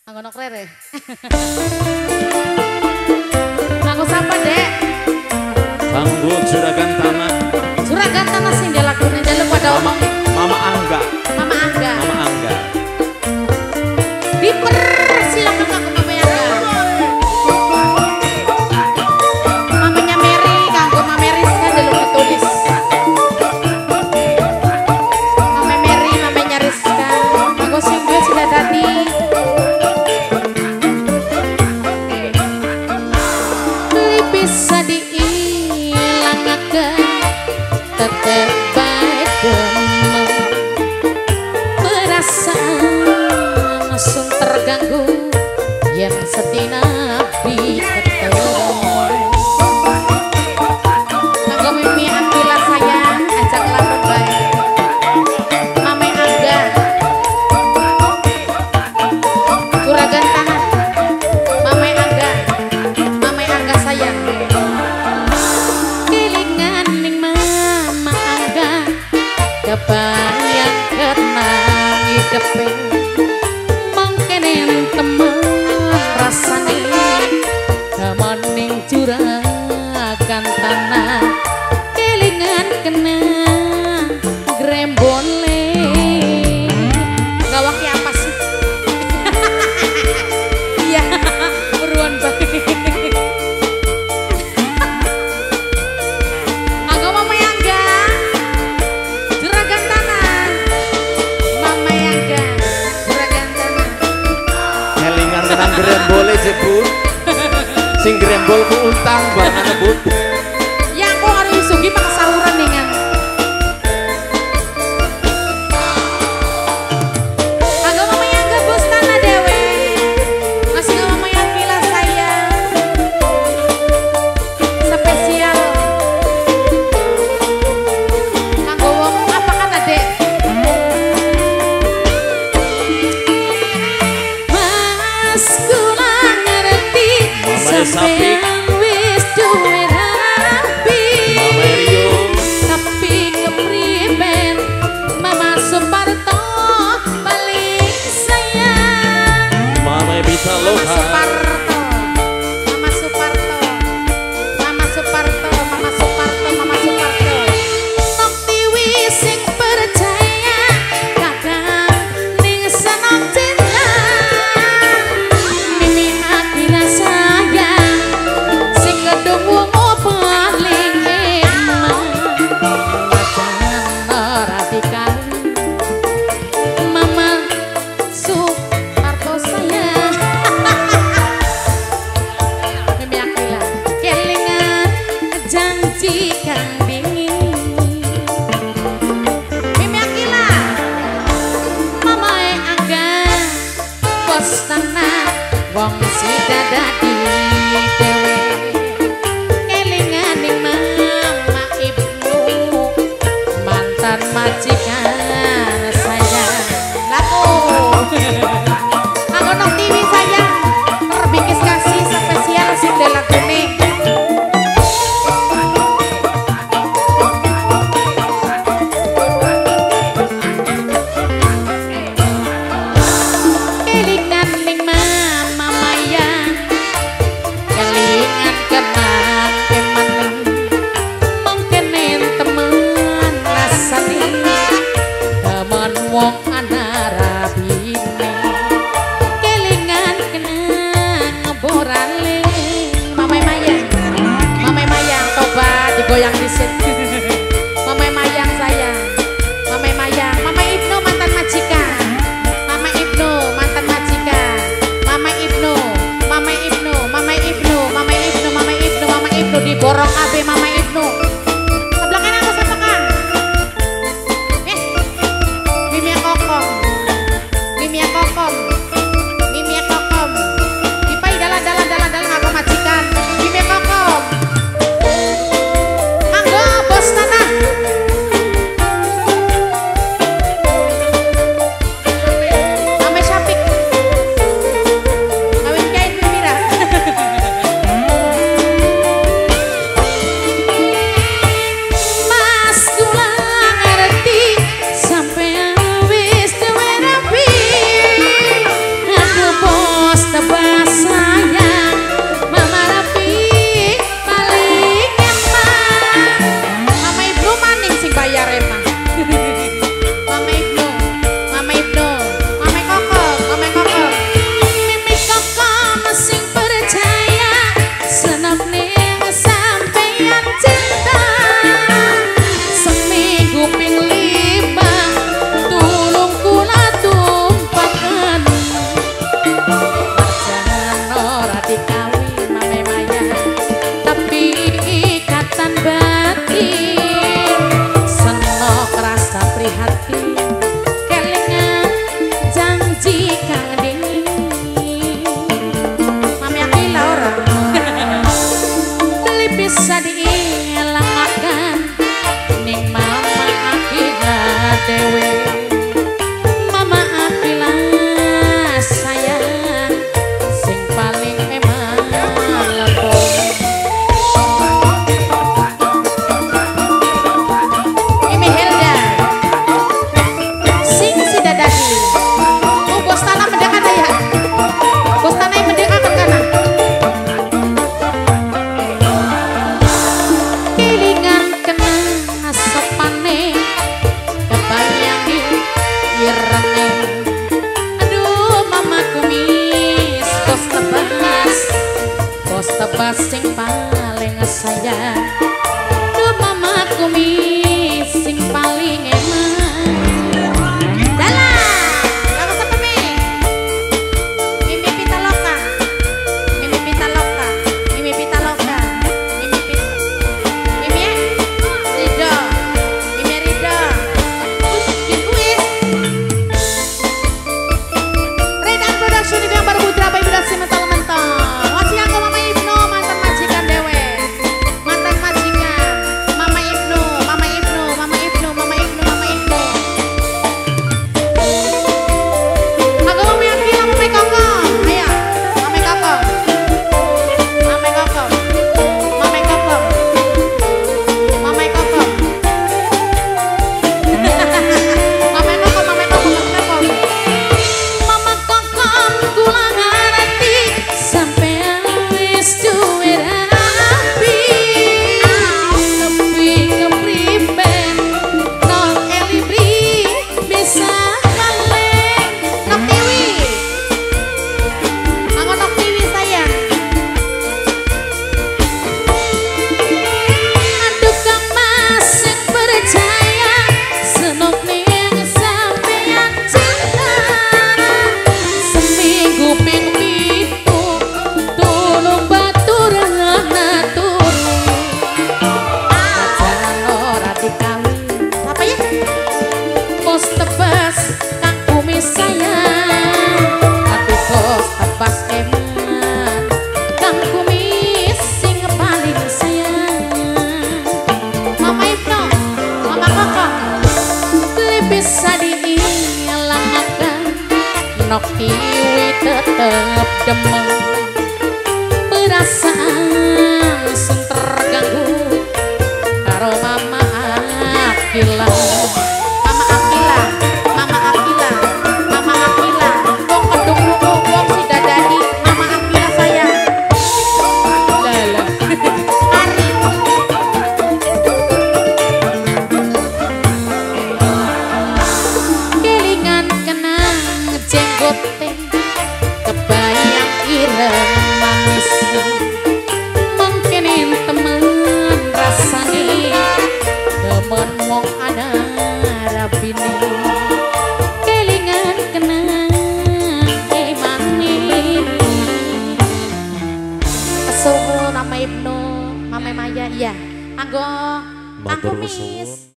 Anggono krere. Aku sapa, Dek? Banggo juragan tanah. Juragan tanah sing dilakune jaluk pada omong. Mama Angga. Mama Angga. Mama Angga. Dipersilakan aku Mama Angga. Mamanya Mary, kanggo Mama Mary kan jaluk tulis. Mama Mary, mamanya Rizka. Kanggo sing duwe sida dadi. Bisa diilangaken tetep bae demam perasaan langsung terganggu yang setina ketemu kanggo mimi ambilah sayang ajak lamun bae Mame Angga juragan tanah Mame Angga sayang kebayang kenang hidepe mangkene temen rasane kamaning juragan tanah kelingan kenang grembole gawak apa sih iya buruan banget Grembol jebut sing grembol ku utang banget ngebut yang kok hari sugi pakai saluran dengan agak Mama yang gebus tanah dewe masih gak Mama yang bilang sayang spesial kanggo wong apa kan adek sampeyan wis duwe rapi tapi kepriben Mama Suparto balik sayang Mama bisa loka Mama Suparto nok tiwi sing percaya kadang ning seneng cinta mimi akhirnya wong sida dadi dewe kelingan ning mama ibnu mantan majikan sayang laku aku nok TV sayang terbingkis kasih spesial sing delakune tebas sing paling sayang. Duh mama kumis sing paling eman. Dalah, lagu sepepi Mimi Pitaloka, Mimi Pitaloka, Mimi Pitaloka, Mimi Rido, Mimi Rido. Kuis Redan Production itu yang baru putra Bayi Bidasi mentol-mentol. Masih aku Mama Ibnu, mantan majikan dewe. Mantan majikan Mama Ibnu, Mama Ibnu, Mama Ibnu, Mama Ibnu, Mama Ibnu. Aku Mama yang gila, Mama Koko. Ayo, Mama Koko. Mama Koko. Mama Koko. Mama Koko. Mama Koko, Mama Koko, Mama Koko. Mama kokom kula ngarti sampean wis duwe rapi. Tapi kepriben nong elibri bisa kaleng nok tiwi. Aku nok tiwi sayang. Aduh kang mas sing percaya senok ning sampean cinta. Seminggu ping pitu tulung baturan turu. Pacaran ora dikawin. Apa ya? Bos tebas kang kumis sayang. Aduh bos tebas eman kang kumis sing paling sayang. Mama Ibnu, Mama Koko, bisa diilangkan nok tiwi tetep demeng. Perasaan sun terganggu karo Mama Akila. Mama Akila, Mama Akila, Mama Akila. Wong kedung rungu, wong sidadadi, Mama Akila sayang. Lala. Ari. Kelingan kenang jenggote kebayang ireng manis. Mungkinin temen rasane demen wong ada rabine. Kelingan kenang manis. Asal Mama Ibnu, Mama Maya, iya. Anggo Matur kumis. nuwun.